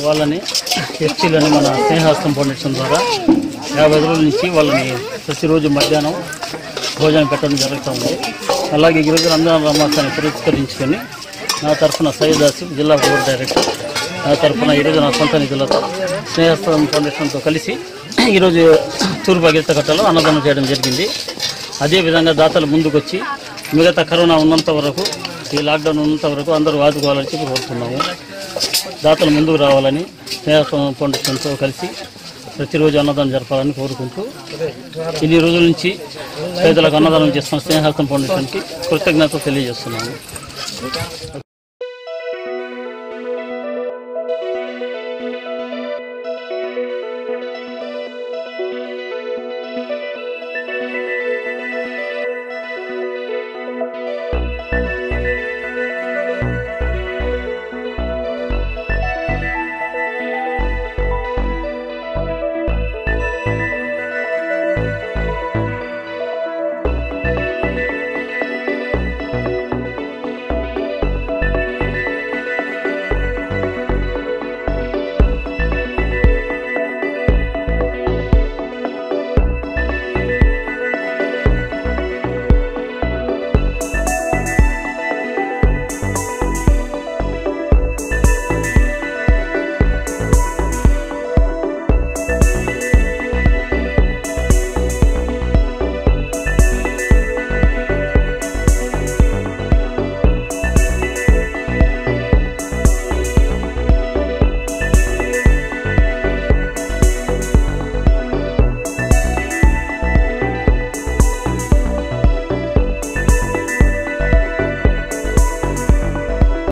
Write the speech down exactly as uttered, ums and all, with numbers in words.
వాళ్ళని ఎస్టీలని మన స్నేహస్తం ఫౌండేషన్ ద్వారా యాభై రోజుల నుంచి వాళ్ళని ప్రతిరోజు మధ్యాహ్నం భోజనం పెట్టడం జరుగుతుంది. అలాగే ఈరోజు రంజాన్ మాసాన్ని పురస్కరించుకొని నా తరఫున సయ్యదాసు జిల్లా బోర్డు డైరెక్టర్ నా తరఫున ఈరోజు నా సొంత నిధులతో స్నేహస్తం ఫౌండేషన్తో కలిసి ఈరోజు తూర్పు అగిరితకట్టలో అన్నదానం చేయడం జరిగింది. అదేవిధంగా దాతలు ముందుకొచ్చి మిగతా కరోనా ఉన్నంత వరకు, ఈ లాక్డౌన్ ఉన్నంత వరకు అందరూ ఆదుకోవాలని చెప్పి కోరుతున్నాము. దాతలు ముందుకు రావాలని స్నేహస్తం ఫౌండేషన్తో కలిసి ప్రతిరోజు అన్నదానం జరపాలని కోరుకుంటూ ఇన్ని రోజుల నుంచి పేదలకు అన్నదానం చేస్తున్న స్నేహస్తం ఫౌండేషన్కి కృతజ్ఞత తెలియజేస్తున్నాము.